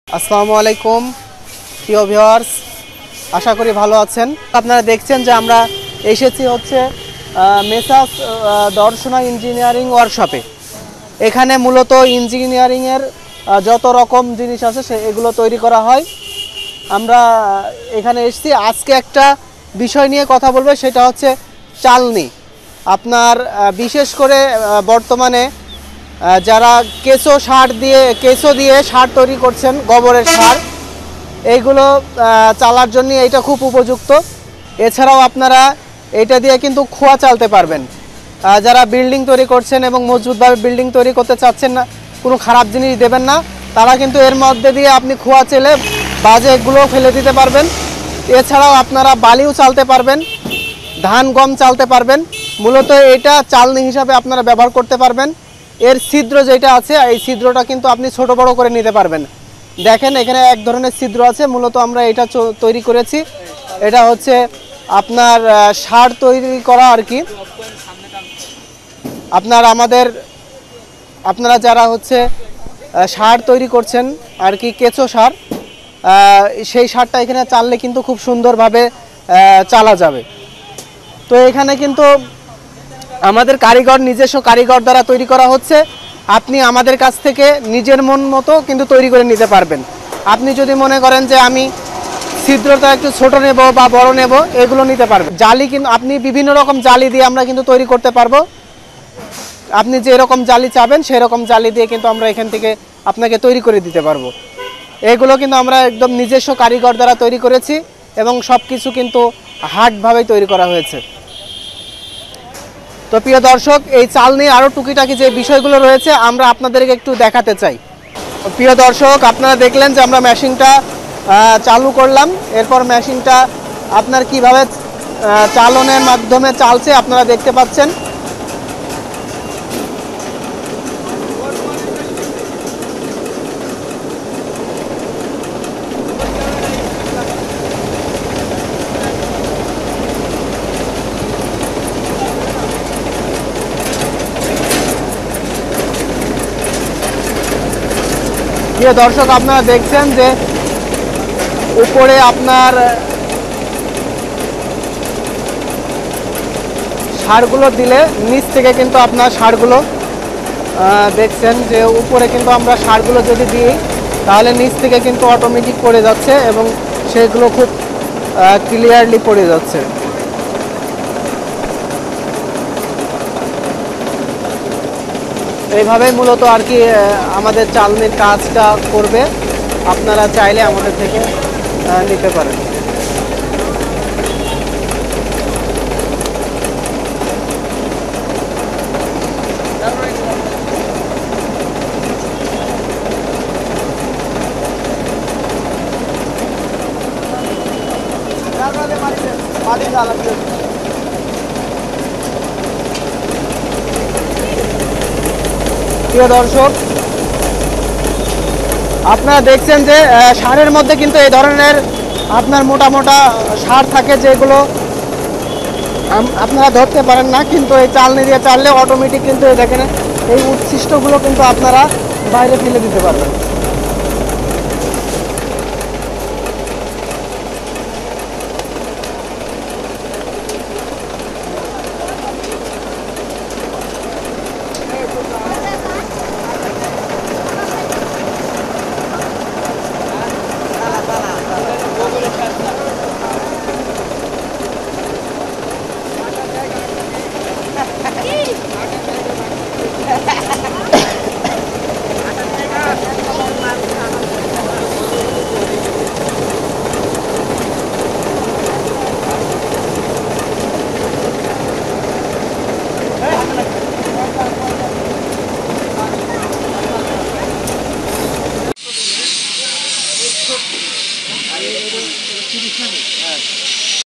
আসসালামু আলাইকুম প্রিয় ভিউয়ার্স, আশা করি ভালো আছেন। আপনারা দেখছেন যে আমরা এসেছি হচ্ছে মেসাস দর্শনা ইঞ্জিনিয়ারিং ওয়ার্কশপে। এখানে মূলত ইঞ্জিনিয়ারিংয়ের যত রকম জিনিস আছে এগুলো তৈরি করা হয়। আমরা এখানে এসেছি আজকে একটা বিষয় নিয়ে কথা বলবো, সেটা হচ্ছে চালনি। আপনার বিশেষ করে বর্তমানে যারা কেঁচো দিয়ে সার তৈরি করছেন, গোবরের সার, এইগুলো চালার জন্য এটা খুব উপযুক্ত। এছাড়াও আপনারা এটা দিয়ে কিন্তু খোয়া চালতে পারবেন। যারা বিল্ডিং তৈরি করছেন এবং মজবুতভাবে বিল্ডিং তৈরি করতে চাচ্ছেন না, কোনো খারাপ জিনিস দেবেন না, তারা কিন্তু এর মধ্যে দিয়ে আপনি খোয়া চেলে বাজে এগুলো ফেলে দিতে পারবেন। এছাড়াও আপনারা বালিও চালতে পারবেন, ধান গম চালতে পারবেন। মূলত এটা চালনি হিসাবে আপনারা ব্যবহার করতে পারবেন। এর ছিদ্র যেটা আছে, এই ছিদ্রটা কিন্তু আপনি ছোট বড় করে নিতে পারবেন। দেখেন এখানে এক ধরনের ছিদ্র আছে, মূলত আমরা এটা তৈরি করেছি। এটা হচ্ছে আপনার সার তৈরি করা আর কি। আপনারা যারা হচ্ছে সার তৈরি করছেন আর কি, কেঁচো সার, সেই সারটা এখানে চাললে কিন্তু খুব সুন্দরভাবে চালা যাবে। তো এখানে কিন্তু আমাদের নিজস্ব কারিগর দ্বারা তৈরি করা হচ্ছে। আপনি আমাদের কাছ থেকে নিজের মন মতো কিন্তু তৈরি করে নিতে পারবেন। আপনি যদি মনে করেন যে আমি ছিদ্রটা একটু ছোট নেব বা বড় নেব, এগুলো নিতে পারবেন। জালি কিন্তু আপনি বিভিন্ন রকম জালি দিয়ে আমরা কিন্তু তৈরি করতে পারবো। আপনি যে রকম জালি চাবেন সেই রকম জালি দিয়ে কিন্তু আমরা এখান থেকে আপনাকে তৈরি করে দিতে পারবো। এগুলো কিন্তু আমরা একদম নিজস্ব কারিগর দ্বারা তৈরি করেছি এবং সব কিছু কিন্তু হার্ডভাবেই তৈরি করা হয়েছে। তো প্রিয় দর্শক, এই চাল নিয়ে আরও টুকিটাকি যে বিষয়গুলো রয়েছে আমরা আপনাদেরকে একটু দেখাতে চাই। প্রিয় দর্শক, আপনারা দেখলেন যে আমরা মেশিনটা চালু করলাম। এরপর মেশিনটা আপনার কিভাবে চালনের মাধ্যমে চালছে আপনারা দেখতে পাচ্ছেন। প্রিয় দর্শক, আপনারা দেখছেন যে উপরে আপনার সারগুলো দিলে নিচ থেকে কিন্তু আপনার সারগুলো দেখছেন যে উপরে কিন্তু আমরা সারগুলো যদি দিই তাহলে নিচ থেকে কিন্তু অটোমেটিক পড়ে যাচ্ছে এবং সেগুলো খুব ক্লিয়ারলি পড়ে যাচ্ছে। এইভাবেই মূলত আর কি আমাদের চালনির কাজটা করবে। আপনারা চাইলে আমাদের থেকে নিতে পারেন। প্রিয় দর্শক, আপনারা দেখছেন যে সারের মধ্যে কিন্তু এই ধরনের আপনার মোটা মোটা সার থাকে, যেগুলো আপনারা ধরতে পারেন না, কিন্তু এই চালনি দিয়ে চাললে অটোমেটিক কিন্তু দেখেন এই উচ্ছিষ্টগুলো কিন্তু আপনারা বাইরে ফেলে দিতে পারবেন।